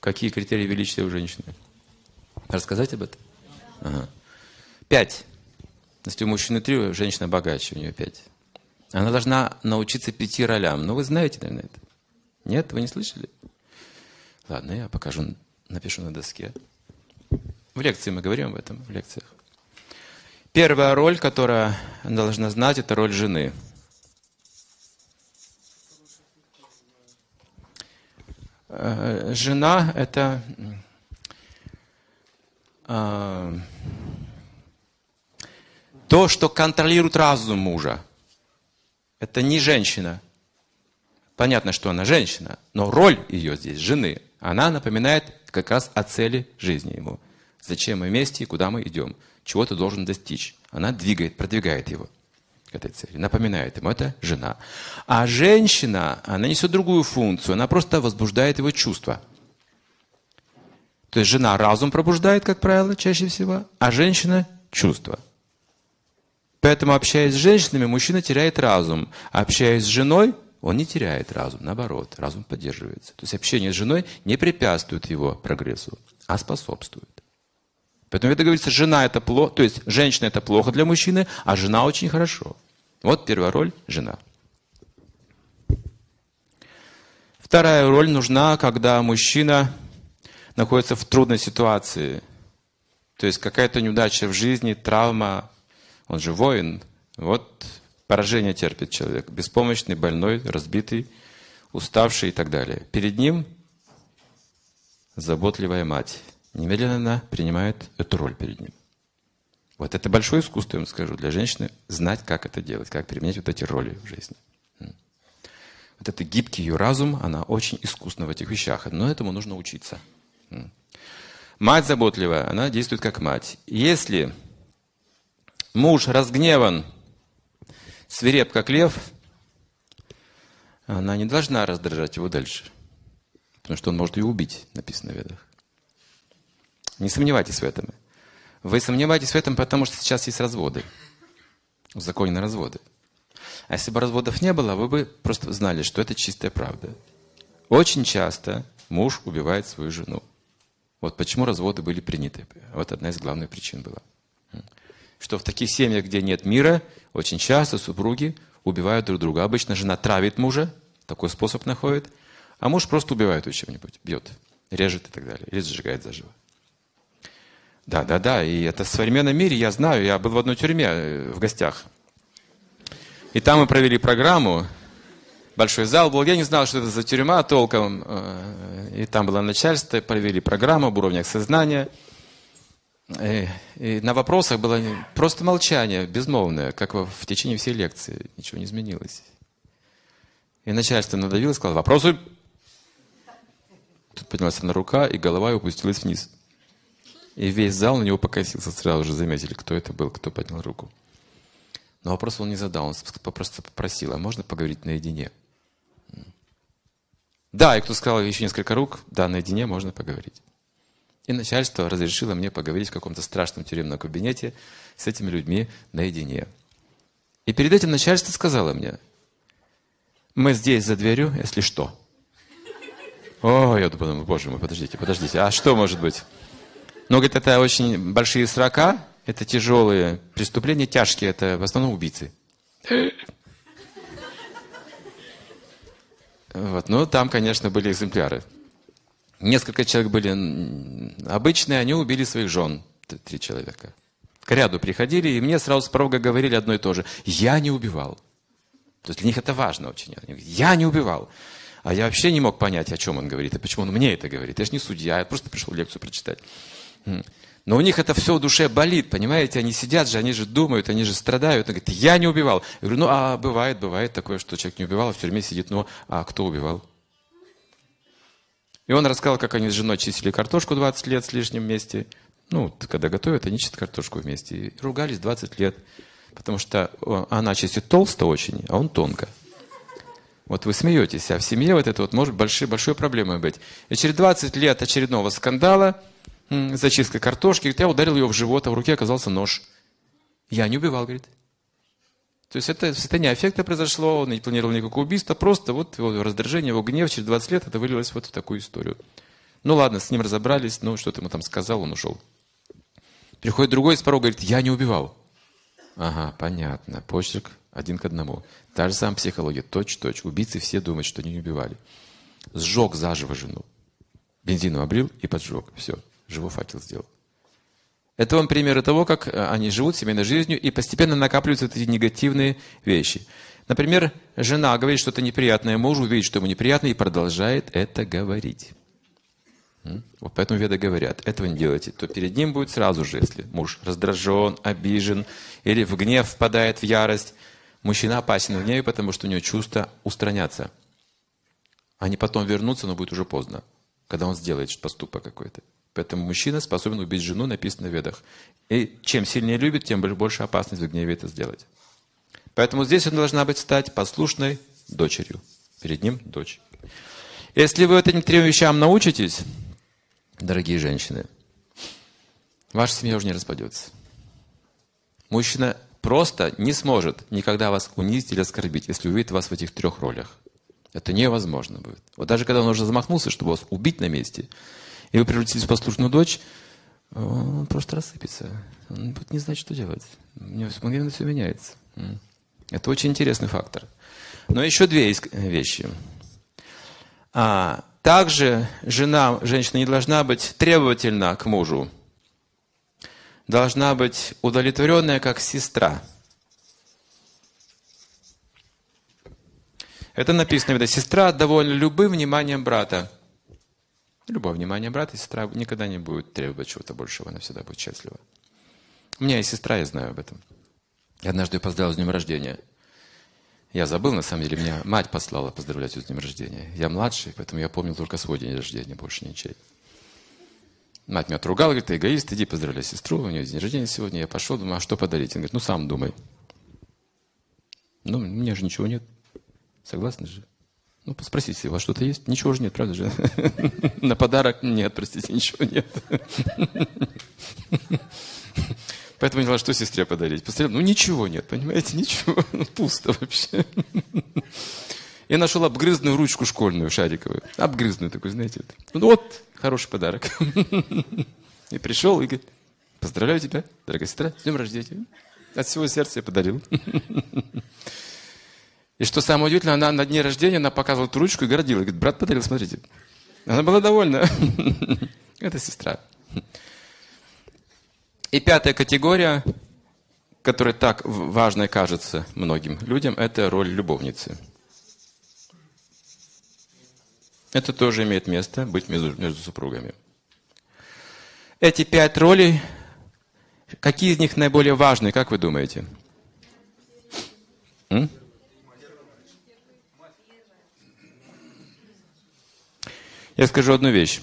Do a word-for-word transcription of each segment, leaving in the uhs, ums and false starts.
Какие критерии величия у женщины? Рассказать об этом? Ага. Пять. Если у мужчины три, у женщины богаче, у нее пять. Она должна научиться пяти ролям. Ну, вы знаете, наверное, это. Нет, вы не слышали? Ладно, я покажу, напишу на доске. В лекции мы говорим об этом, в лекциях. Первая роль, которую она должна знать, это роль жены. Жена – это э, то, что контролирует разум мужа. Это не женщина. Понятно, что она женщина, но роль ее здесь, жены, она напоминает как раз о цели жизни ему. Зачем мы вместе и куда мы идем, чего ты должен достичь. Она двигает, продвигает его к этой цели, напоминает ему, это жена. А женщина, она несет другую функцию, она просто возбуждает его чувства. То есть жена разум пробуждает, как правило, чаще всего, а женщина чувства. Поэтому, общаясь с женщинами, мужчина теряет разум, а общаясь с женой, он не теряет разум, наоборот, разум поддерживается. То есть общение с женой не препятствует его прогрессу, а способствует. Поэтому это говорится, жена это плохо, то есть женщина это плохо для мужчины, а жена очень хорошо. Вот первая роль – жена. Вторая роль нужна, когда мужчина находится в трудной ситуации. То есть какая-то неудача в жизни, травма, он же воин. Вот поражение терпит человек, беспомощный, больной, разбитый, уставший и так далее. Перед ним заботливая мать. Немедленно она принимает эту роль перед ним. Вот это большое искусство, я вам скажу, для женщины знать, как это делать, как применять вот эти роли в жизни. Вот это гибкий ее разум, она очень искусна в этих вещах, но этому нужно учиться. Мать заботливая, она действует как мать. Если муж разгневан, свиреп как лев, она не должна раздражать его дальше, потому что он может ее убить, написано в Ведах. Не сомневайтесь в этом. Вы сомневаетесь в этом, потому что сейчас есть разводы. Узаконены разводы. А если бы разводов не было, вы бы просто знали, что это чистая правда. Очень часто муж убивает свою жену. Вот почему разводы были приняты. Вот одна из главных причин была. Что в таких семьях, где нет мира, очень часто супруги убивают друг друга. Обычно жена травит мужа, такой способ находит, а муж просто убивает его чем-нибудь, бьет, режет и так далее, или сжигает заживо. Да, да, да, и это в современном мире, я знаю, я был в одной тюрьме в гостях. И там мы провели программу, большой зал был, я не знал, что это за тюрьма толком, и там было начальство, провели программу об уровнях сознания. И, и на вопросах было просто молчание, безмолвное, как в течение всей лекции, ничего не изменилось. И начальство надавило и сказало: вопросы. Тут поднялась одна рука, и голова ее опустилась вниз. И весь зал на него покосился, сразу же заметили, кто это был, кто поднял руку. Но вопрос он не задал, он просто попросил: а можно поговорить наедине? Да, и кто сказал еще несколько рук, да, наедине можно поговорить. И начальство разрешило мне поговорить в каком-то страшном тюремном кабинете с этими людьми наедине. И перед этим начальство сказало мне: мы здесь за дверью, если что. О, я думаю, боже мой, подождите, подождите, а что может быть? Но, говорит, это очень большие срока, это тяжелые преступления, тяжкие, это в основном убийцы. Вот, ну, там, конечно, были экземпляры. Несколько человек были обычные, они убили своих жен, три человека. К ряду приходили, и мне сразу с порога говорили одно и то же: я не убивал. То есть для них это важно очень. Они говорят: я не убивал. А я вообще не мог понять, о чем он говорит, и почему он мне это говорит. Я же не судья, я просто пришел лекцию прочитать. Но у них это все в душе болит, понимаете? Они сидят же, они же думают, они же страдают. Он говорит: я не убивал. Я говорю: ну, а бывает, бывает такое, что человек не убивал, а в тюрьме сидит. Ну, а кто убивал? И он рассказал, как они с женой чистили картошку двадцать лет с лишним вместе. Ну, когда готовят, они чистят картошку вместе. И ругались двадцать лет. Потому что она чистит толсто очень, а он тонко. Вот вы смеетесь, а в семье вот это вот может большой, большой проблемой быть. И через двадцать лет очередного скандала, зачистка картошки, я ударил ее в живот, а в руке оказался нож. Я не убивал, говорит. То есть это состояние аффекта произошло, он не планировал никакого убийства, просто вот его раздражение, его гнев через двадцать лет это вылилось вот в такую историю. Ну ладно, с ним разобрались, ну что-то ему там сказал, он ушел. Приходит другой с порога, говорит, я не убивал. Ага, понятно, почерк один к одному. Та же самая психология, точь-точь. Убийцы все думают, что они не убивали. Сжег заживо жену. Бензином облил и поджег. Все, живой факел сделал. Это вам примеры того, как они живут семейной жизнью и постепенно накапливаются эти негативные вещи. Например, жена говорит что-то неприятное мужу, видит, что ему неприятно, и продолжает это говорить. Вот поэтому веды говорят, этого не делайте, то перед ним будет сразу же, если муж раздражен, обижен или в гнев впадает в ярость. Мужчина опасен в гневе, потому что у него чувства устранятся. Они потом вернутся, но будет уже поздно, когда он сделает поступок какой-то. Поэтому мужчина способен убить жену, написано в ведах. И чем сильнее любит, тем больше опасность в гневе это сделать. Поэтому здесь он должна быть стать послушной дочерью. Перед ним дочь. Если вы этим трем вещам научитесь, дорогие женщины, ваша семья уже не распадется. Мужчина просто не сможет никогда вас унизить или оскорбить, если увидит вас в этих трех ролях. Это невозможно будет. Вот даже когда он уже замахнулся, чтобы вас убить на месте, и вы превратились в послушную дочь, он просто рассыпется. Он будет не знать, что делать. У него мгновенно все меняется. Это очень интересный фактор. Но еще две есть вещи. А, также жена, женщина не должна быть требовательна к мужу. Должна быть удовлетворенная, как сестра. Это написано, видно, сестра довольна любым вниманием брата. Любое внимание брата, сестра никогда не будет требовать чего-то большего, она всегда будет счастлива. У меня есть сестра, я знаю об этом. Я однажды ее поздравил с днем рождения. Я забыл, на самом деле, меня мать послала поздравлять ее с днем рождения. Я младший, поэтому я помнил только свой день рождения, больше ничей. Мать меня отругала, говорит, ты эгоист, иди поздравляй сестру, у нее день рождения сегодня. Я пошел, думаю, а что подарить? Он говорит, ну сам думай. Ну, у меня же ничего нет. Согласны же? Ну, спросите, у вас что-то есть? Ничего же нет, правда же? На подарок нет, простите, ничего нет. Поэтому не знала, что сестре подарить. Посмотрел, ну ничего нет, понимаете, ничего. Ну, пусто вообще. Я нашел обгрызную ручку школьную, шариковую. Обгрызную такую, знаете. Ну вот, хороший подарок. И пришел и говорит, поздравляю тебя, дорогая сестра, с днем рождения. От всего сердца я подарил. И что самое удивительное, она на дне рождения она показывала эту ручку и гордилась. Говорит, брат подарил, смотрите. Она была довольна. Это сестра. И пятая категория, которая так важной кажется многим людям, это роль любовницы. Это тоже имеет место быть между, между супругами. Эти пять ролей, какие из них наиболее важные, как вы думаете? М? Я скажу одну вещь.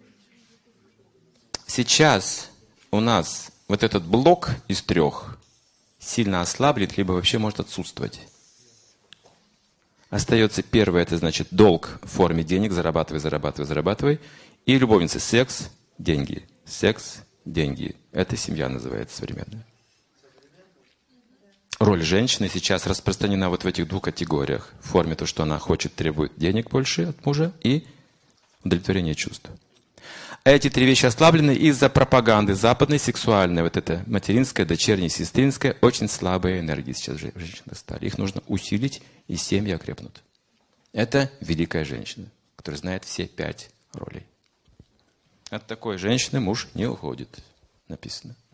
Сейчас у нас вот этот блок из трех сильно ослаблен, либо вообще может отсутствовать. Остается первое, это значит долг в форме денег, зарабатывай, зарабатывай, зарабатывай. И любовница, секс, деньги. Секс, деньги. Это семья называется современная. Роль женщины сейчас распространена вот в этих двух категориях. В форме то, что она хочет, требует денег больше от мужа и удовлетворение чувств. Эти три вещи ослаблены из-за пропаганды западной, сексуальной, вот это материнская, дочерняя, сестринская, очень слабые энергии сейчас женщины стали. Их нужно усилить, и семьи окрепнут. Это великая женщина, которая знает все пять ролей. От такой женщины муж не уходит, написано.